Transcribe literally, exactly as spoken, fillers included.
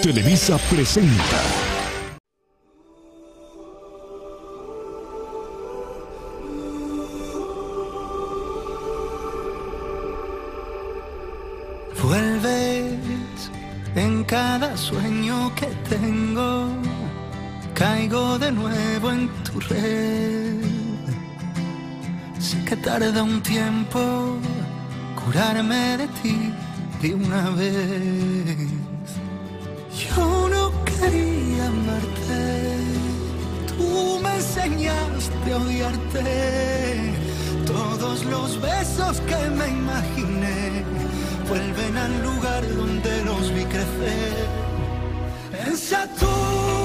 Televisa presenta. Vuelves en cada sueño que tengo, caigo de nuevo en tu red. Sé que tarda un tiempo curarme de ti de una vez. Yo no quería amarte, tú me enseñaste a odiarte. Todos los besos que me imaginé vuelven al lugar donde los vi crecer. En Saturno